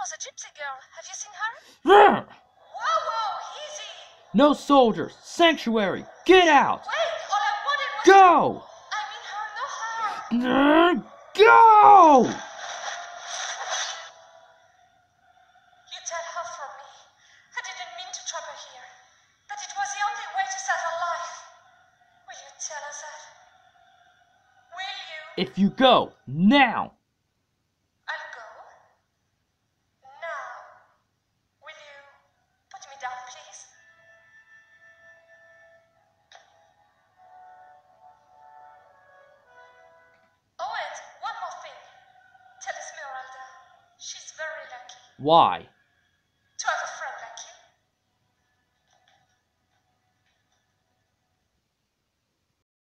was a gypsy girl. Have you seen her? Whoa, whoa, easy! No soldiers! Sanctuary! Get out! Wait, all I wanted was... Go! I mean her, no harm. Go! You tell her from me. I didn't mean to trap her here. But it was the only way to save her life. Will you tell her that? Will you? If you go, now! I'll go. Now. Will you put me down, please? Oh, and one more thing. Tell Esmeralda. She's very lucky. Why?